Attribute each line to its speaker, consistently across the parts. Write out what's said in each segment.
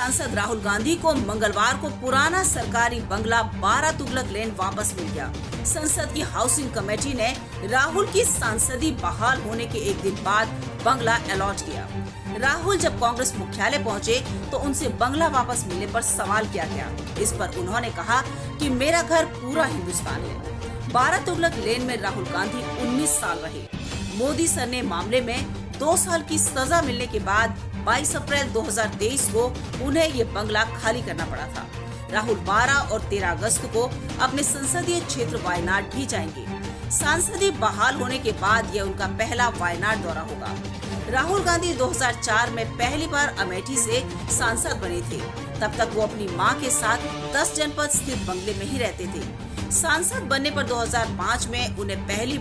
Speaker 1: सांसद राहुल गांधी को मंगलवार को पुराना सरकारी बंगला 12 तुगलक लेन वापस मिल गया। संसद की हाउसिंग कमेटी ने राहुल की सांसदी बहाल होने के एक दिन बाद बंगला अलॉट किया। राहुल जब कांग्रेस मुख्यालय पहुंचे तो उनसे बंगला वापस मिलने पर सवाल किया गया। इस पर उन्होंने कहा कि मेरा घर पूरा हिंदुस्तान है। 12 तुगलक लेन में राहुल गांधी 19 साल रहे। मोदी सर ने मामले में 2 साल की सजा मिलने के बाद 22 अप्रैल 2023 को उन्हें ये बंगला खाली करना पड़ा था। राहुल 12 और 13 अगस्त को अपने संसदीय क्षेत्र वायनाड भी जाएंगे। सांसदी बहाल होने के बाद यह उनका पहला वायनाड दौरा होगा। राहुल गांधी 2004 में पहली बार अमेठी से सांसद बने थे। तब तक वो अपनी मां के साथ 10 जनपद स्थित बंगले में ही रहते थे। सांसद बनने पर 2005 में उन्हें पहली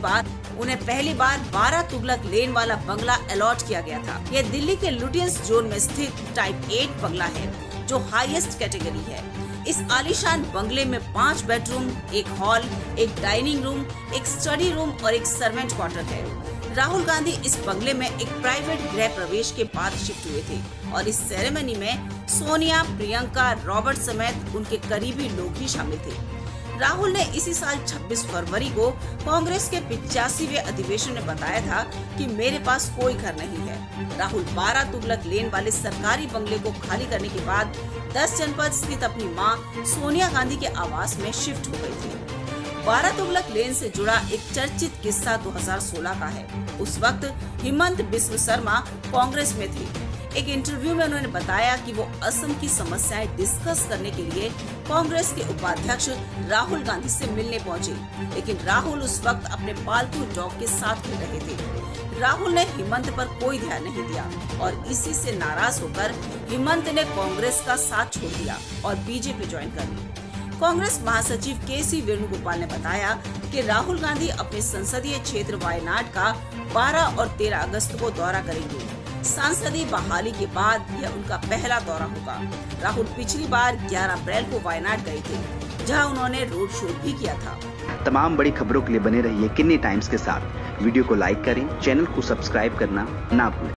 Speaker 1: बार 12 तुगलक लेन वाला बंगला अलॉट किया गया था। यह दिल्ली के लुटियंस जोन में स्थित टाइप 8 बंगला है, जो हाईएस्ट कैटेगरी है। इस आलीशान बंगले में 5 बेडरूम, एक हॉल, एक डाइनिंग रूम, एक स्टडी रूम और एक सर्वेंट क्वार्टर है। राहुल गांधी इस बंगले में एक प्राइवेट गृह प्रवेश के बाद शिफ्ट हुए थे और इस सेरेमनी में सोनिया, प्रियंका, रॉबर्ट समेत उनके करीबी लोग भी शामिल थे। राहुल ने इसी साल 26 फरवरी को कांग्रेस के 85वें अधिवेशन में बताया था कि मेरे पास कोई घर नहीं है। राहुल 12 तुगलक लेन वाले सरकारी बंगले को खाली करने के बाद 10 जनपद स्थित अपनी मां सोनिया गांधी के आवास में शिफ्ट हो गए थे। 12 तुगलक लेन से जुड़ा एक चर्चित किस्सा 2016 का है। उस वक्त हिमंत बिस्व शर्मा कांग्रेस में थे। एक इंटरव्यू में उन्होंने बताया कि वो असम की समस्याएं डिस्कस करने के लिए कांग्रेस के उपाध्यक्ष राहुल गांधी से मिलने पहुंचे, लेकिन राहुल उस वक्त अपने पालतू डॉग के साथ खेल रहे थे। राहुल ने हिमंत पर कोई ध्यान नहीं दिया और इसी से नाराज होकर हिमंत ने कांग्रेस का साथ छोड़ दिया और बीजेपी ज्वाइन कर ली। कांग्रेस महासचिव के.सी. वेणुगोपाल ने बताया कि राहुल गांधी अपने संसदीय क्षेत्र वायनाड का 12 और 13 अगस्त को दौरा करेंगे। सांसदी बहाली के बाद यह उनका पहला दौरा होगा। राहुल पिछली बार 11 अप्रैल को वायनाड गए थे, जहां उन्होंने रोड शो भी किया था।
Speaker 2: तमाम बड़ी खबरों के लिए बने रहिए किन्नी टाइम्स के साथ। वीडियो को लाइक करें, चैनल को सब्सक्राइब करना ना भूलें।